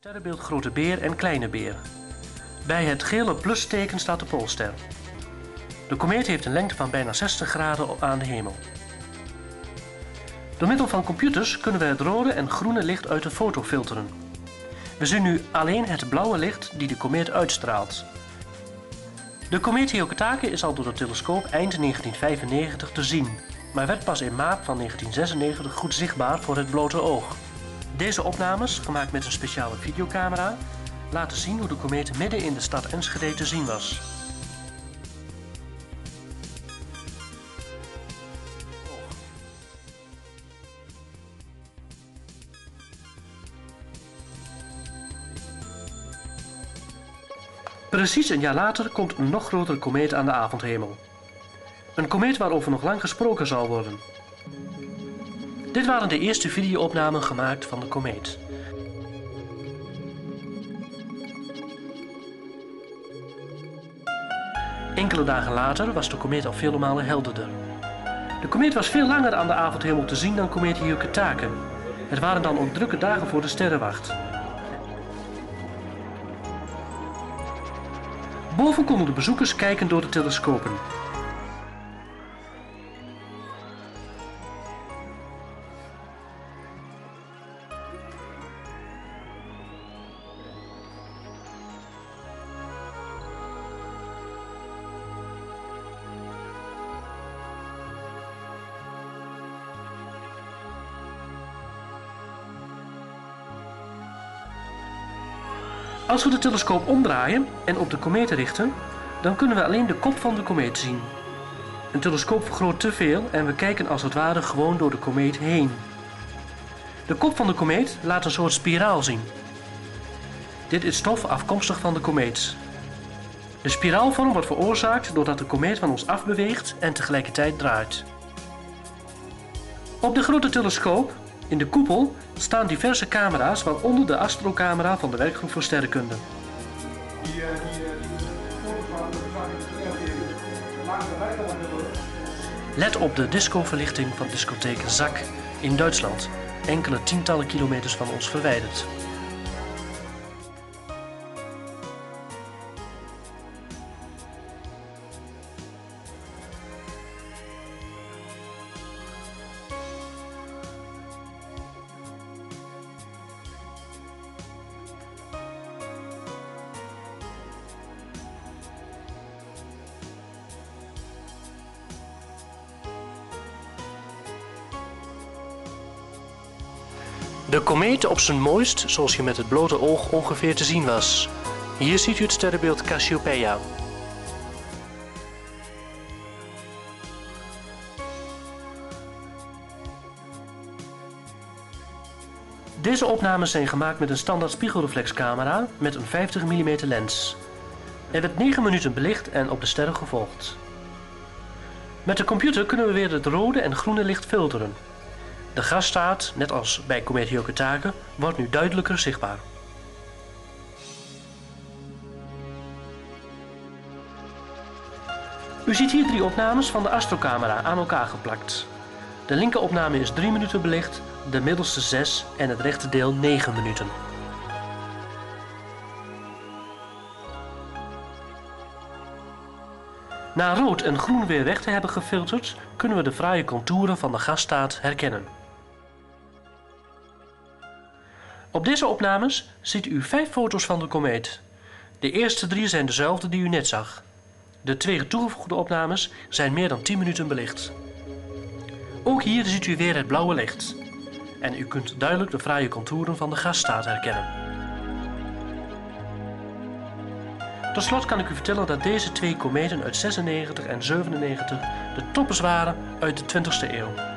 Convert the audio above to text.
Sterrenbeeld Grote Beer en Kleine Beer. Bij het gele plusteken staat de Poolster. De komeet heeft een lengte van bijna 60 graden aan de hemel. Door middel van computers kunnen we het rode en groene licht uit de foto filteren. We zien nu alleen het blauwe licht die de komeet uitstraalt. De komeet Hyakutake is al door de telescoop eind 1995 te zien, maar werd pas in maart van 1996 goed zichtbaar voor het blote oog. Deze opnames, gemaakt met een speciale videocamera, laten zien hoe de komeet midden in de stad Enschede te zien was. Precies een jaar later komt een nog grotere komeet aan de avondhemel. Een komeet waarover nog lang gesproken zal worden. Dit waren de eerste video-opnamen gemaakt van de komeet. Enkele dagen later was de komeet al vele malen helderder. De komeet was veel langer aan de avondhemel te zien dan komeet Hyakutake. Het waren dan ook drukke dagen voor de sterrenwacht. Boven konden de bezoekers kijken door de telescopen. Als we de telescoop omdraaien en op de komeet richten, dan kunnen we alleen de kop van de komeet zien. Een telescoop vergroot te veel en we kijken als het ware gewoon door de komeet heen. De kop van de komeet laat een soort spiraal zien. Dit is stof afkomstig van de komeet. De spiraalvorm wordt veroorzaakt doordat de komeet van ons afbeweegt en tegelijkertijd draait. Op de grote telescoop, in de koepel, staan diverse camera's, waaronder de astrocamera van de werkgroep voor sterrenkunde. Let op de discoverlichting van discotheek Zak in Duitsland, enkele tientallen kilometers van ons verwijderd. De komeet op zijn mooist zoals je met het blote oog ongeveer te zien was. Hier ziet u het sterrenbeeld Cassiopeia. Deze opnames zijn gemaakt met een standaard spiegelreflexcamera met een 50 mm lens. Er werd 9 minuten belicht en op de sterren gevolgd. Met de computer kunnen we weer het rode en groene licht filteren. De gasstaart, net als bij komeet Hyakutake, wordt nu duidelijker zichtbaar. U ziet hier 3 opnames van de astrocamera aan elkaar geplakt. De linker opname is 3 minuten belicht, de middelste 6 en het rechte deel 9 minuten. Na rood en groen weer weg te hebben gefilterd, kunnen we de fraaie contouren van de gasstaart herkennen. Op deze opnames ziet u 5 foto's van de komeet. De eerste 3 zijn dezelfde die u net zag. De 2 toegevoegde opnames zijn meer dan 10 minuten belicht. Ook hier ziet u weer het blauwe licht. En u kunt duidelijk de fraaie contouren van de gasstaart herkennen. Tot slot kan ik u vertellen dat deze 2 kometen uit 96 en 97 de toppers waren uit de 20e eeuw.